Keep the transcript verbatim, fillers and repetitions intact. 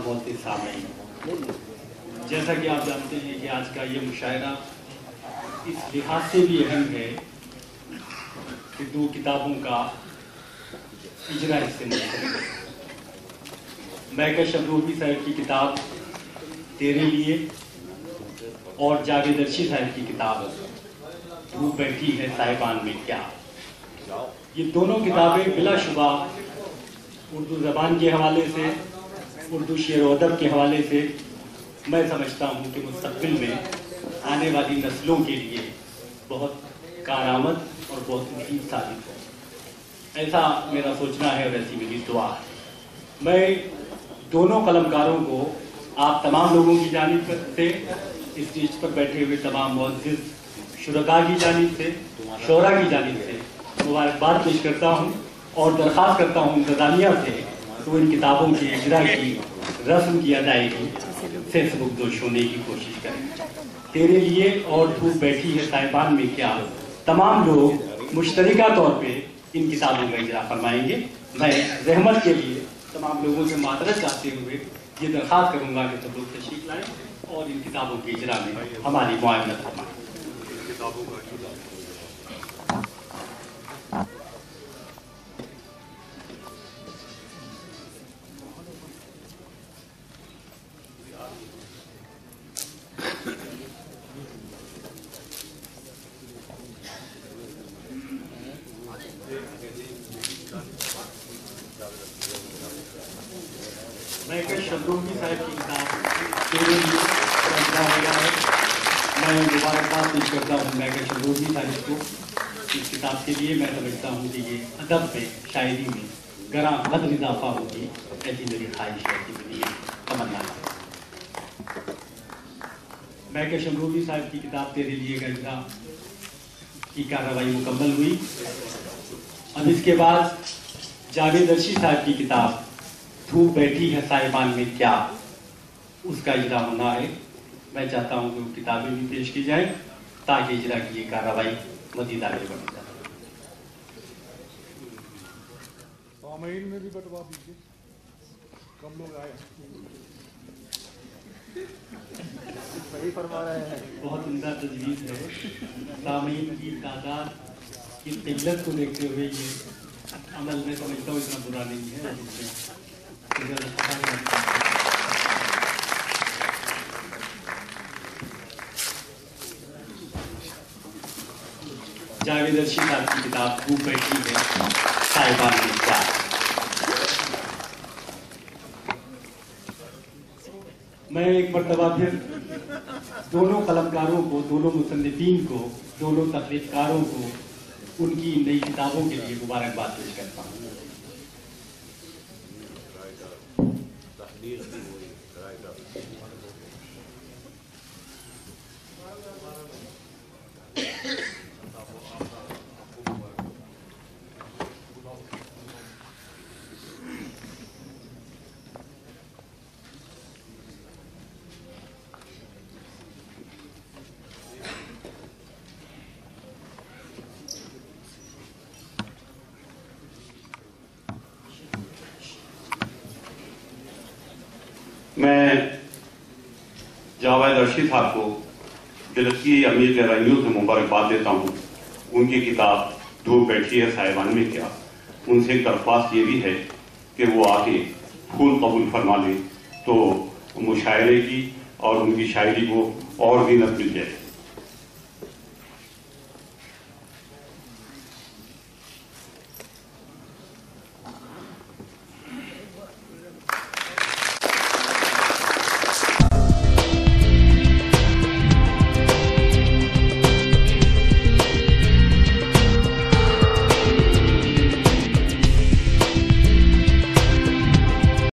بہت سامعین، جیسا کہ آپ جانتے ہیں کہ آج کا یہ مشاعرہ اس لحاظ سے بھی اہم ہے کہ دو کتابوں کا اجرا اس سے منسلک ہے۔ مہکش ابروہی صاحب کی کتاب تیرے لیے اور جاوید ارشی صاحب کی کتاب دھوپ بیٹھی ہے سائبان میں کیا، یہ دونوں کتابیں بلا شبہ اردو زبان کے حوالے سے، اردو شعر و ادب کے حوالے سے میں سمجھتا ہوں کہ مستقبل میں آنے والی نسلوں کے لیے بہت کارآمد اور بہت مفید ثابت ہو، ایسا میرا سوچنا ہے اور ایسی میری دعا ہے۔ میں دونوں قلمکاروں کو آپ تمام لوگوں کی جانب سے، اسٹیج پر بیٹھے ہوئے تمام معزز شرکاء کی جانب سے، شعراء کی جانب سے مبارکباد پیش کرتا ہوں اور درخواست کرتا ہوں انتظامیہ سے تو ان کتابوں کے اجرا کی رسم کی ادائیگی سے سبکدوش ہونے کی کوشش کریں۔ تیرے لیے اور دھوپ بیٹھی ہے سائبان میں کیا، تمام لوگ مشترکہ طور پہ ان کتابوں کا اجرا فرمائیں گے۔ میں رحمت کے لیے تمام لوگوں سے معذرت چاہتے ہوئے یہ درخواست کروں گا کہ سب لوگ تشریف لائیں اور ان کتابوں کے اجرا میں ہماری معاونت فرمائیں۔ مہکش ابروہی صاحب کی کتاب تیرے لیے ہے، میں مبارکباد پیش کرتا ہوں مہکش ابروہی صاحب کو اس کتاب کے لیے۔ میں سمجھتا ہوں کہ یہ ادب میں، شاعری میں گراں قدر اضافہ ہوگی، ایسی میری خواہش ہے، ایسی میری تمنا ہے۔ مہکش ابروہی صاحب کی کتاب تیرے لیے کا اجرا کی کارروائی مکمل ہوئی۔ اب اس کے بعد جاوید ارشی صاحب کی کتاب دھوپ بیٹھی ہے سائبان میں کیا، اس کا اجرا ہونا ہے۔ میں چاہتا ہوں کہ وہ کتابیں بھی پیش کی جائیں تاکہ اجرا کی یہ کارروائی مزید آگے بڑھ جائے۔ سامعین میں بھی بٹوا دیجیے، کم لوگ آئے۔ صحیح فرما رہے ہیں، بہت عمدہ تجویز ہے۔ سامعین کی تعداد کی قلت کو دیکھتے ہوئے یہ عمل میں سمجھتا ہوں اتنا برا نہیں ہے۔ جاوید ارشی صاحب کی کتاب دھوپ بیٹھی ہے سائبان میں کیا۔ میں ایک مرتبہ پھر دونوں قلمکاروں کو، دونوں مصنفین کو، دونوں تخلیق کاروں کو ان کی نئی کتابوں کے لیے مبارکباد پیش کرتا ہوں۔ میں جاوید ارشی صاحب کو دل کی امیر گہرائیوں سے مبارکباد دیتا ہوں۔ ان کی کتاب دھوپ بیٹھی ہے سائبان میں کیا، ان سے ایک درخواست یہ بھی ہے کہ وہ آ کے پھول قبول فرما لیں تو مشاعرے کی اور ان کی شاعری کو اور زینت مل جائے۔